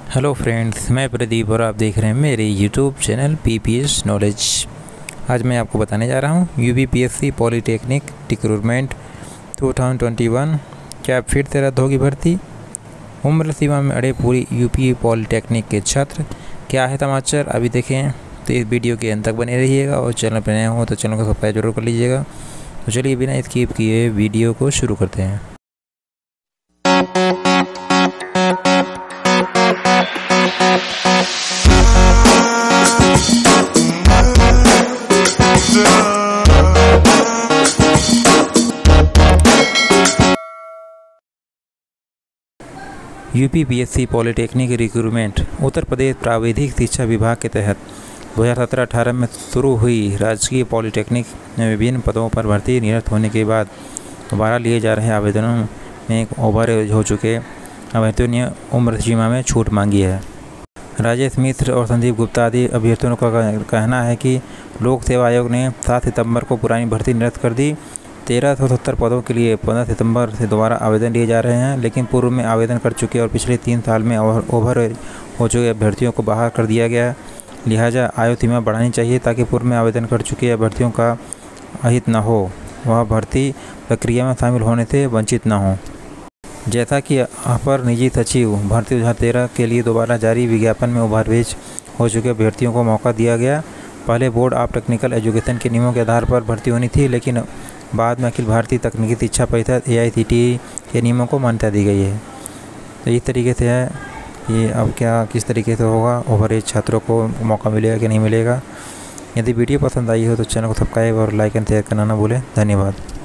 Hello friends, मैं प्रदीप और आप देख रहे हैं मेरे यूट्यूब चैनल पीपीएस नॉलेज। आज मैं आपको बताने जा रहा हूँ यूपीपीएससी पॉलीटेक्निक रिक्रूटमेंट 2021 क्या फिर से रद्द होगी भर्ती। उम्र सीमा में अड़े पूरी यूपी पॉलीटेक्निक के छात्र, क्या है समाचार अभी देखें तो इस वीडियो के अंत तक बने रहिएगा और चैनल पर नए हो तो चैनल को सब्सक्राइब जरूर कर लीजिएगा। तो चलिए बिना स्किप किए वीडियो को शुरू करते हैं। UPPSC polytechnic recruitment Uttar Pradesh प्राविधिक शिक्षा विभाग के तहत 2017-18 में शुरू हुई राजकीय पॉलीटेक्निक में विभिन्न पदों पर भर्ती निरस्त होने के बाद दोबारा लिए जा रहे आवेदनों में ओवर हो चुके अभ्यर्थियों ने उम्र सीमा में छूट मांगी है। राजेश मिश्र और संदीप गुप्ता आदि अभ्यर्थियों का कहना है कि लोक सेवा आयोग ने 7 सितंबर को पुरानी भर्ती निरस्त कर दी। 1370 पदों के लिए 15 सितंबर से दोबारा आवेदन लिए जा रहे हैं, लेकिन पूर्व में आवेदन कर चुके और पिछले 3 साल में ओवर हो चुके अभ्यर्थियों को बाहर कर दिया गया। लिहाजा आयु सीमा बढ़ानी चाहिए ताकि पूर्व में आवेदन कर चुके अभ्यर्थियों का अहित न हो, वह भर्ती प्रक्रिया में शामिल होने से वंचित न हो। जैसा कि अपर निजी सचिव भर्ती 2013 के लिए दोबारा जारी विज्ञापन में ओवरब्रिज हो चुके अभ्यर्थियों को मौका दिया गया। पहले बोर्ड ऑफ टेक्निकल एजुकेशन के नियमों के आधार पर भर्ती होनी थी, लेकिन बाद में अखिल भारतीय तकनीकी शिक्षा परिषद AICTE के नियमों को मान्यता दी गई है। तो इस तरीके से है कि अब क्या किस तरीके से होगा, ओवरएज छात्रों को मौका मिलेगा कि नहीं मिलेगा। यदि वीडियो पसंद आई हो तो चैनल को सब्सक्राइब और लाइक एंड शेयर करना ना भूलें। धन्यवाद।